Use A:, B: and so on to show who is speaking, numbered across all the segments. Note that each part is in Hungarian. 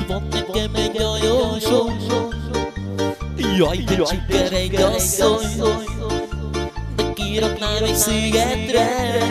A: Van nekem egy ajósom, jaj, de csiker egy asszony, de kiraknám egy szigetre,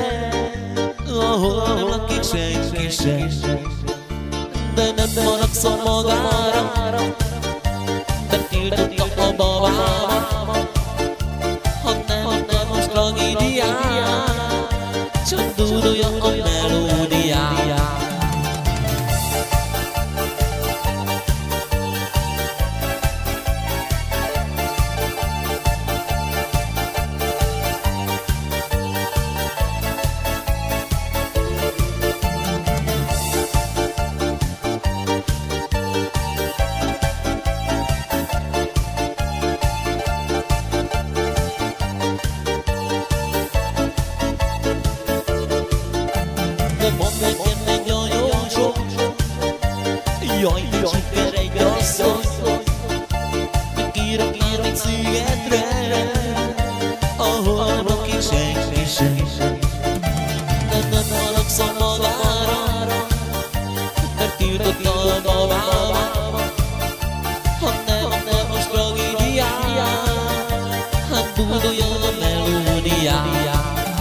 A: ahol nem lakik senki sem. De nem haragszom magára, mert tiltotta a babámat, ha nem akar most tragédiát, csak dúdolja a melódiát. Van nekem egy ajósom, jaj, de csiker egy asszony, de kiraknám egy szigetre, ahol nem lakik senki sem. De nem haragszom magára, mert tiltotta a babámat, ha nem most tragédiát, hát dúdolja a melódiát.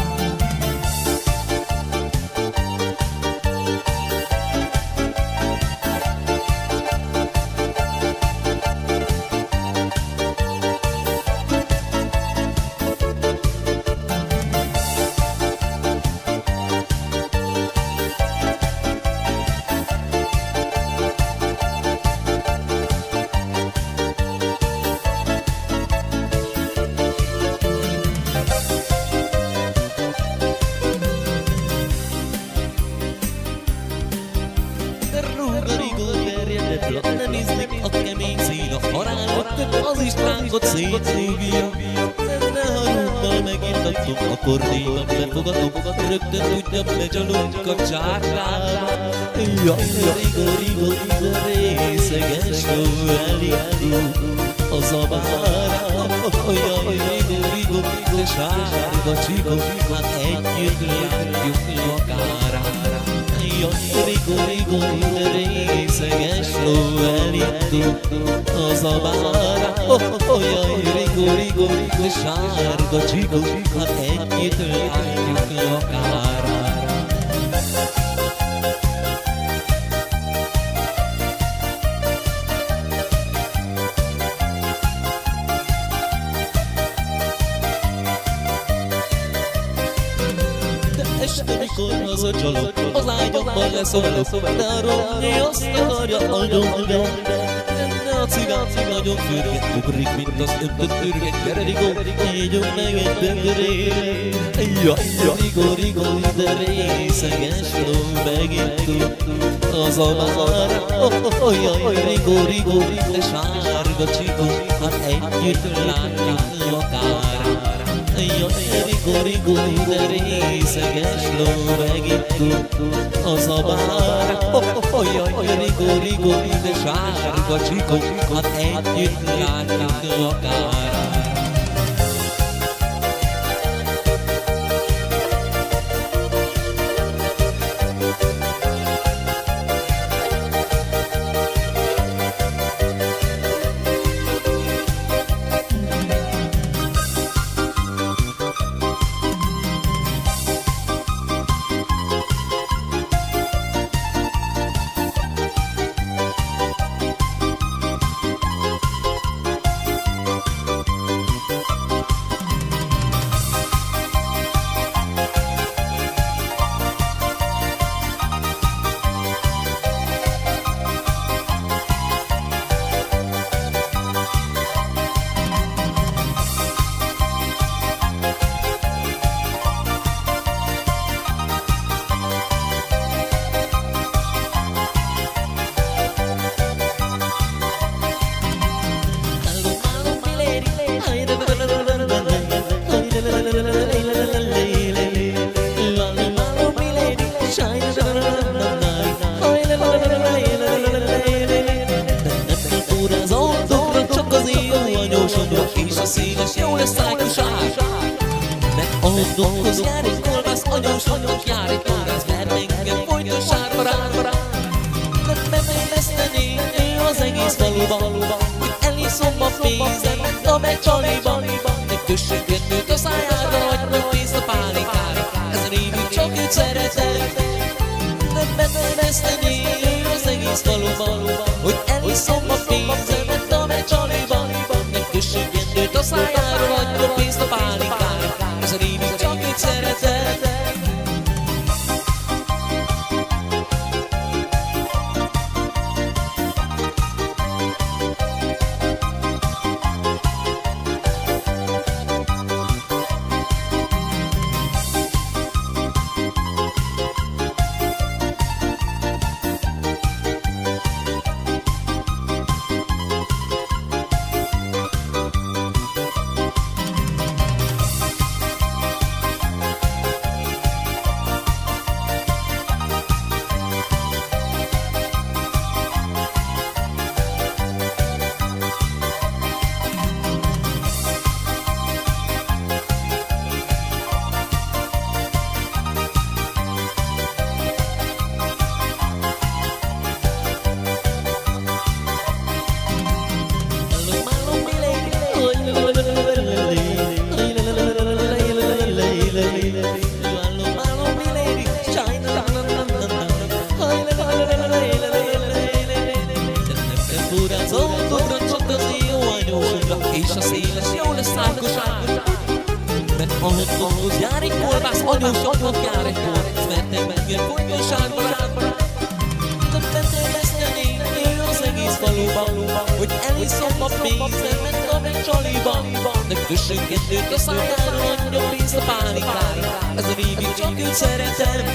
A: Nem ízlik a kemény szín, a harángot, az istránkot szétrúgja. De ha rúggal megindítom, akkor néha befogadom, rögtön tudja, becsalunk a csákába. Jaj, rigó, részeges ló elindul a zabára. Jaj, rigó, de sárga csikó, hát együtt látjuk akárát. Jaj, rigó, de részeges ló elindul a zabára. Jaj, rigó, de sárga csikó, hát együtt látjuk akárát. Este mikor hazacsalok, az ágyamban leszólok, de a romnyi azt akarja agyomba. De a cigán nagyon fürget, ugrik, mint az öntött fürget. Gyere rigó, égyom meg egy bendöré. Jaj, rigó, de részeges ló megindul a zabára. Jaj, rigó, de sárga csikó, hát együtt látjuk akárát. Jaj, rigó, de részeges ló megindul a zabára. Jaj, rigó, de sárga csikó, hát együtt látjuk akárát. Dolgoz, jár egy kolbász, anyós, jár egy kolbász, mert engem folyton sárba rá. Nem éleszteni egész faluban, hogy eliszom a pénzemet a becsaliban. Egy kössögön nőtt a szájára, hagynak pénzt a pálinkára. Ezen évig csak őt szeretem, nem veszteni az egész faluban, hogy eliszom a pénzemet a becsaliban. Egy kössögön nőtt a szájára, hagynak pénzt a pálinkára. Ezen évig csak őt szeretem. És a széles jó lesz szákoság, mert ahogy ahhoz jár egy kolbász, anyósoknak jár egy kor, mert nem menjél folyóságban rádban. Többet veszteni ő az egész faluban, hogy eliszom a pénzemet a becsaliban. De kössönket nőtt a szájára, adja pénzt a pálinkára, ez a végig csak őt szeretem.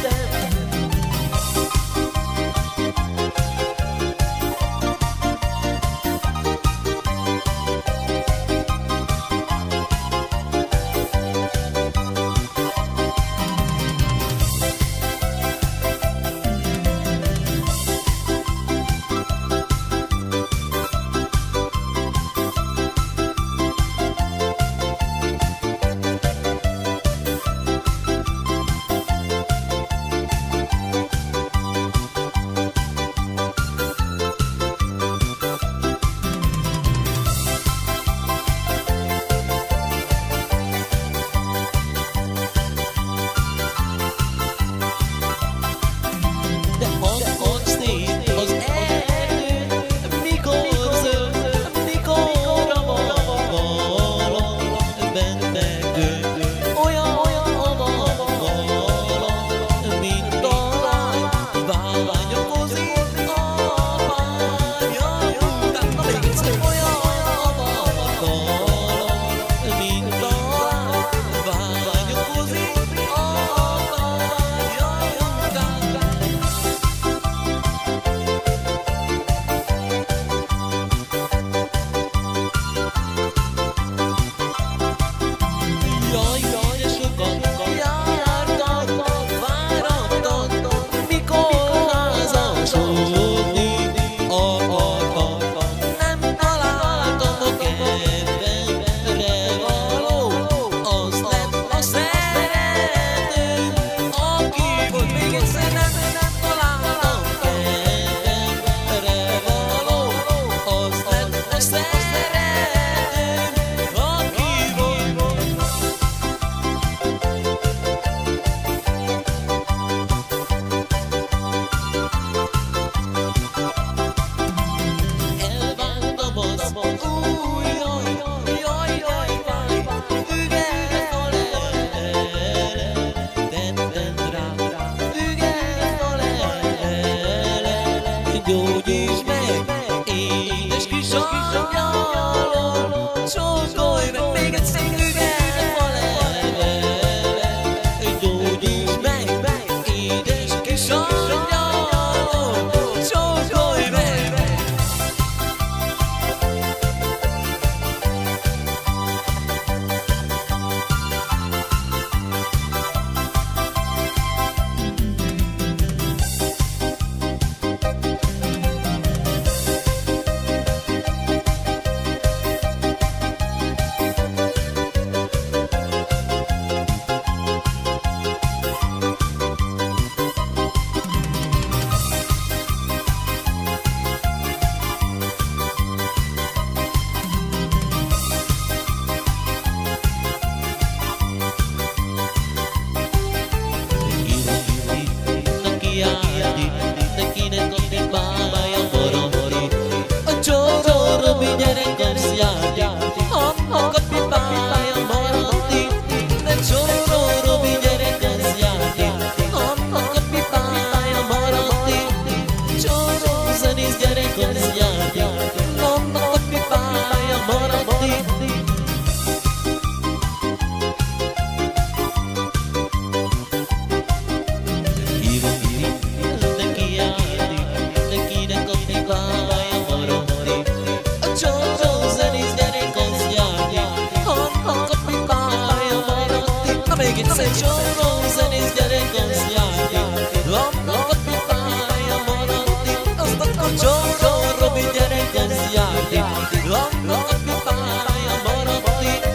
A: Gyógyíts meg, édes kis angyalom, csókolj meg még egyszer üveg a levele. Gyógyíts meg, édes kis angyalom, csókolj meg. egy csomó zenész gyerek az játék. Lapnak a pipája maradt itt, azt a csomó Robi gyerek az játék. Lapnak a pipája maradt itt.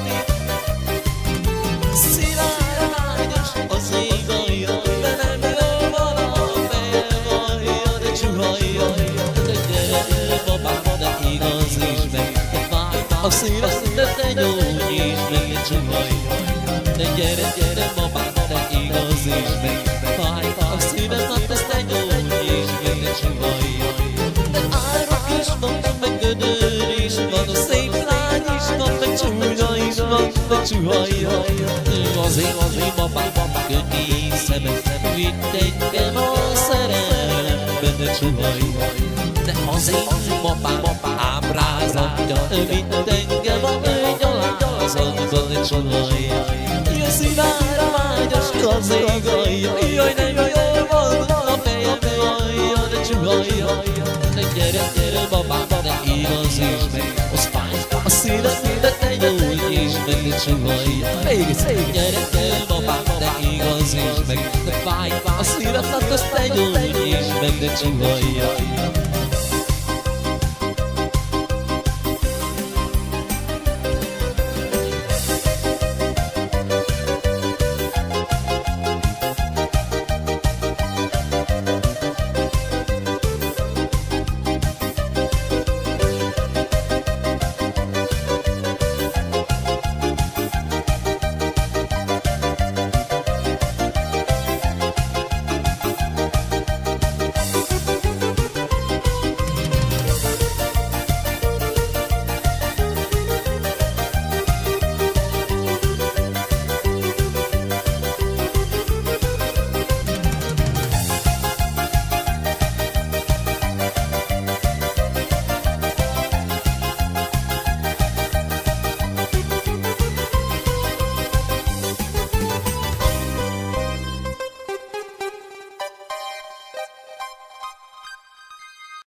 A: Szilárd vágyas az ég alja, de nem jön vala a feje vajja, de csuhajja. De gyere babám, de igaz is meg, de fáj a szíved, de te nyújtsd meg, de csuhajja. De gyere babám, de igaz is meg, de fáj a szíved, de te nyújtsd meg, de csuhajja. De árok is van, meg gödör is van, a szép lány is van, meg csúnya is van, meg csuhajja. Azért babám, könnyű szemet, vitt engem a szerelembe, de csuhajja. De azért babám, ábrázatja, vitt engem a gyalázatba, de csuhajja. Jaj, szívárra vágyas az ég alja, jaj, nem jól van a fejem alja, de csuhajja. De gyere babám, de igaz is meg, az fáj a szíved, de te nyújtsd meg, de csuhajja. Még egyszer, gyere babám, de igaz is meg, de fáj a szíved, azt te nyújtsd meg, de csuhajja.